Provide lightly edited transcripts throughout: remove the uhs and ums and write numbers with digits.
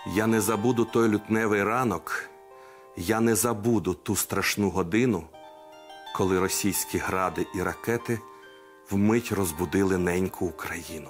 Я не забуду той лютневий ранок, я не забуду ту страшну годину, коли російські гради і ракети вмить розбудили неньку Україну.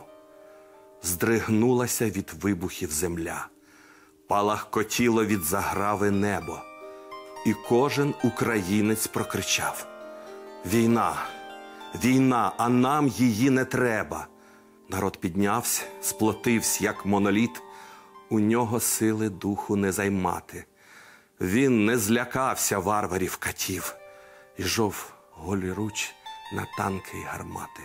Здригнулася від вибухів земля, палахкотіло від заграви небо, і кожен українець прокричав: «Війна! Війна, а нам її не треба!» Народ піднявся, сплотився, як моноліт, у нього сили духу не займати. Він не злякався варварів катів, йшов голіруч на танки й гармати.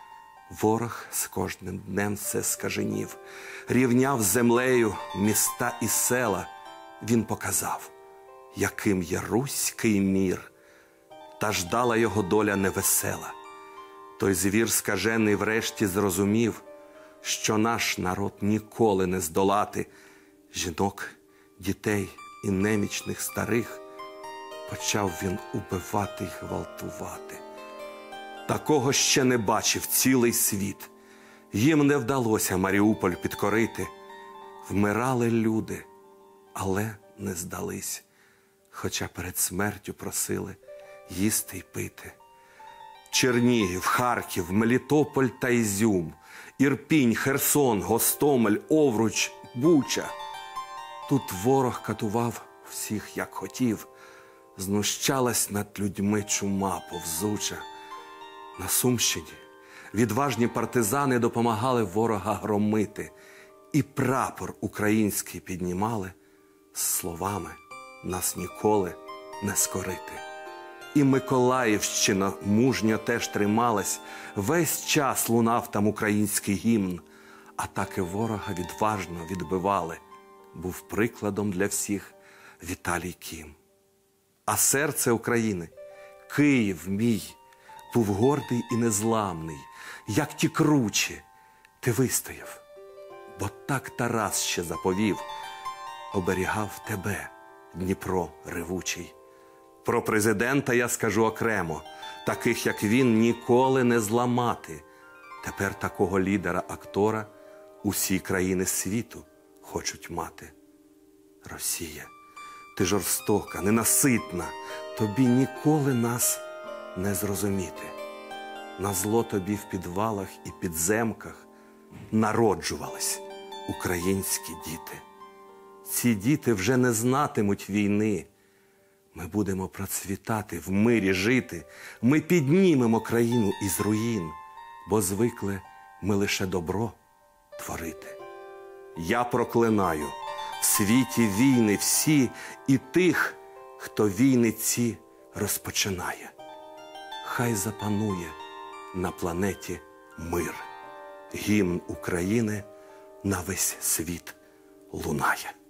Ворог з кожним днем все скаженів, рівняв з землею міста і села. Він показав, яким є руський мір, та ждала його доля невесела. Той звір скажений врешті зрозумів, що наш народ ніколи не здолати. Жінок, дітей і немічних старих почав він убивати й гвалтувати. Такого ще не бачив цілий світ. Їм не вдалося Маріуполь підкорити. Вмирали люди, але не здались, хоча перед смертю просили їсти й пити. Чернігів, Харків, Мелітополь та Ізюм, Ірпінь, Херсон, Гостомель, Овруч, Буча. Тут ворог катував всіх, як хотів, знущалась над людьми чума повзуча. На Сумщині відважні партизани допомагали ворога громити, і прапор український піднімали з словами «Нас ніколи не скорити». І Миколаївщина мужньо теж трималась, весь час лунав там український гімн. Атаки ворога відважно відбивали, був прикладом для всіх Віталій Кім. А серце України, Київ мій, був гордий і незламний, як ті кручі, ти вистояв, бо так Тарас ще заповів, оберігав тебе, Дніпро ревучий. Про президента я скажу окремо, таких, як він, ніколи не зламати. Тепер такого лідера-актора усі країни світу хочуть мати. Росія, ти жорстока, ненаситна, тобі ніколи нас не зрозуміти. Назло тобі в підвалах і підземках народжувались українські діти. Ці діти вже не знатимуть війни. Ми будемо процвітати, в мирі жити. Ми піднімемо країну із руїн, бо звикли ми лише добро творити. Я проклинаю в світі війни всі і тих, хто війни ці розпочинає. Хай запанує на планеті мир. Гімн України на весь світ лунає.